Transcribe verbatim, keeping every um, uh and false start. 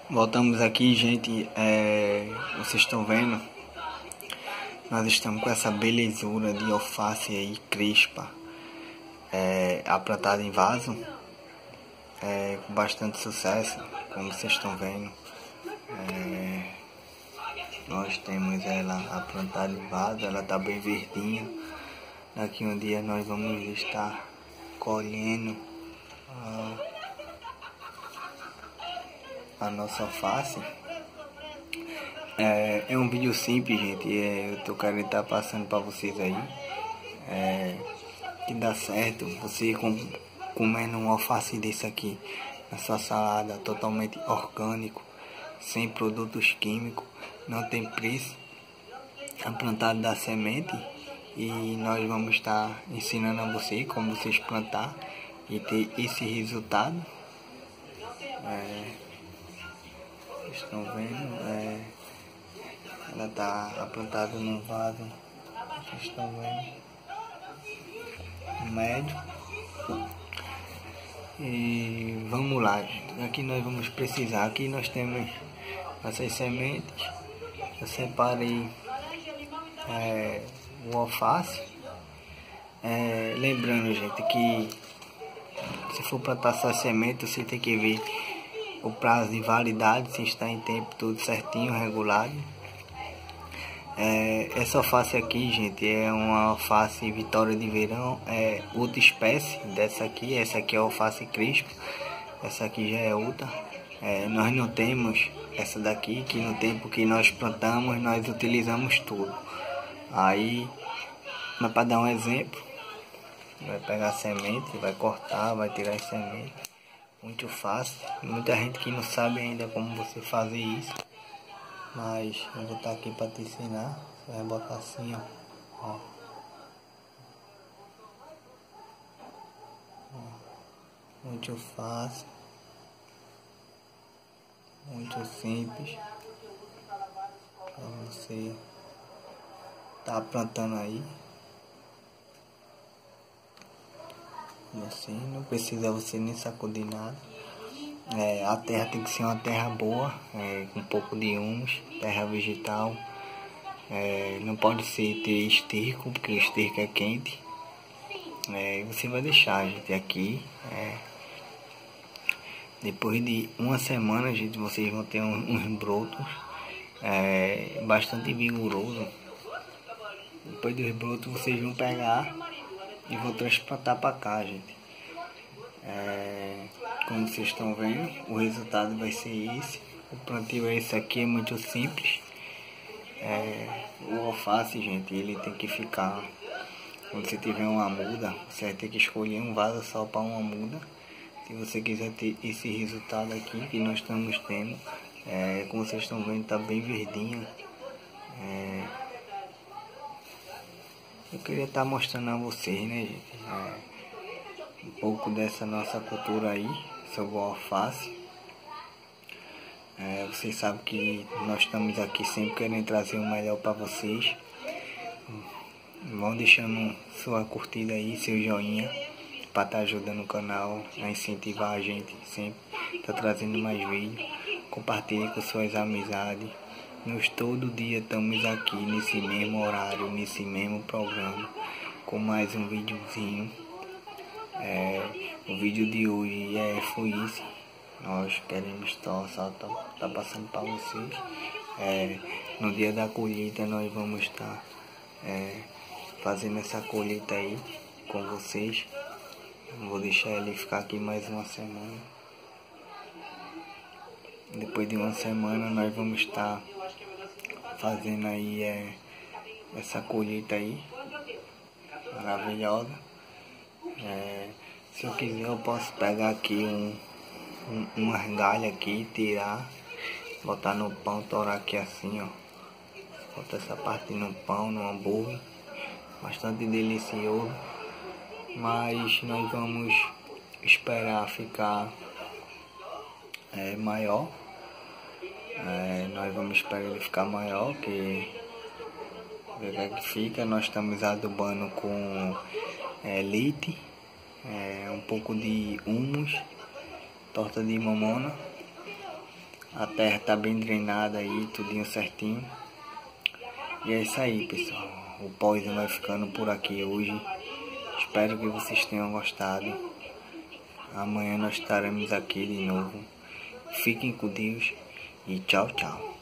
Voltamos aqui, gente. É, vocês estão vendo? Nós estamos com essa belezura de alface aí, crespa, é, plantada em vaso, é, com bastante sucesso, como vocês estão vendo. É, nós temos ela plantada em vaso, ela está bem verdinha. Daqui um dia nós vamos estar colhendo a, a nossa alface. É, é um vídeo simples, gente. É, eu tô querendo estar passando para vocês aí. É, que dá certo você com, comendo um alface desse aqui na sua salada, totalmente orgânico, sem produtos químicos, não tem preço. É plantado da semente e nós vamos estar ensinando a você como vocês plantar e ter esse resultado. É, estão vendo? É, ela está plantada num vaso, vocês estão vendo, médio. E vamos lá, gente. Aqui nós vamos precisar, aqui nós temos essas sementes. Eu separei é, o alface. É, lembrando, gente, que se for plantar essa semente, você tem que ver o prazo de validade, se está em tempo tudo certinho, regulado. É, essa alface aqui, gente, é uma alface Vitória de Verão, é outra espécie dessa aqui. Essa aqui é a alface crespa, essa aqui já é outra. É, nós não temos essa daqui, que no tempo que nós plantamos, nós utilizamos tudo. Aí, mas para dar um exemplo, vai pegar a semente, vai cortar, vai tirar a semente. Muito fácil. Muita gente que não sabe ainda como você fazer isso. Mas eu vou estar aqui para te ensinar. Você vai botar assim, ó. Ó. Ó. Muito fácil. Muito simples. Para você tá plantando aí. E assim, não precisa você nem sacudir nada. É, a terra tem que ser uma terra boa, é, com um pouco de humus, terra vegetal. É, não pode ser ter esterco, porque o esterco é quente. É, você vai deixar, gente, aqui. É, depois de uma semana, gente, vocês vão ter uns, uns brotos é, bastante vigorosos. Depois dos brotos, vocês vão pegar e vou transplantar para cá, gente. É, como vocês estão vendo, o resultado vai ser esse. O plantio é esse aqui, é muito simples. É, o alface, gente, ele tem que ficar, quando você tiver uma muda, você vai ter que escolher um vaso só para uma muda. Se você quiser ter esse resultado aqui que nós estamos tendo, é, como vocês estão vendo, tá bem verdinha. É, eu queria estar tá mostrando a vocês, né, gente, é, um pouco dessa nossa cultura aí sobre o alface. É, vocês sabem que nós estamos aqui sempre querendo trazer o melhor para vocês. Vão deixando sua curtida aí, seu joinha, para estar tá ajudando o canal a incentivar a gente sempre, tá trazendo mais vídeos. Compartilhe com suas amizades. Nós todo dia estamos aqui nesse mesmo horário, nesse mesmo programa, com mais um videozinho. É, o vídeo de hoje é, foi isso. Nós queremos estar só tá, tá passando para vocês. É, no dia da colheita nós vamos estar é, fazendo essa colheita aí com vocês. Vou deixar ele ficar aqui mais uma semana. Depois de uma semana nós vamos estar fazendo aí é, essa colheita aí maravilhosa. É, se eu quiser eu posso pegar aqui um, um, uma galha aqui, tirar, botar no pão, torar aqui assim, ó. Botar essa parte no pão, no hambúrguer, bastante delicioso. Mas nós vamos esperar ficar é, maior. É, nós vamos esperar ele ficar maior, que ver como é que fica. Nós estamos adubando com é, leite, é, um pouco de humus, torta de mamona, A terra tá bem drenada aí, tudinho certinho. E é isso aí, pessoal. O pós vai ficando por aqui hoje. Espero que vocês tenham gostado. Amanhã nós estaremos aqui de novo. Fiquem com Deus e tchau, tchau.